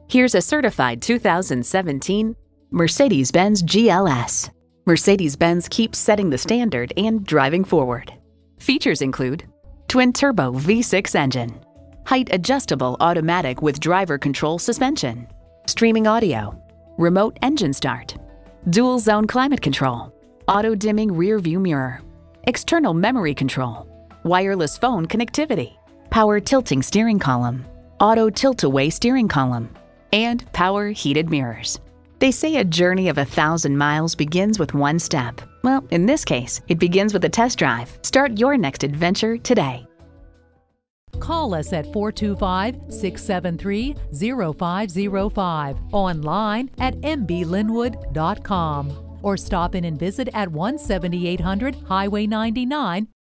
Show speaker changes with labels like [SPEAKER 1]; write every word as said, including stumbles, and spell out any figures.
[SPEAKER 1] Here's a certified two thousand seventeen Mercedes-Benz G L S. Mercedes-Benz keeps setting the standard and driving forward. Features include twin-turbo V six engine, height-adjustable automatic with driver control suspension, streaming audio, remote engine start, dual-zone climate control, auto-dimming rear-view mirror, external memory control, wireless phone connectivity, power tilting steering column, auto tilt-away steering column, and power heated mirrors. They say a journey of a thousand miles begins with one step. Well, in this case, it begins with a test drive. Start your next adventure today.
[SPEAKER 2] Call us at four two five, six seven three, zero five zero five, online at m b lynnwood dot com, or stop in and visit at one seventy-eight hundred Highway ninety-nine,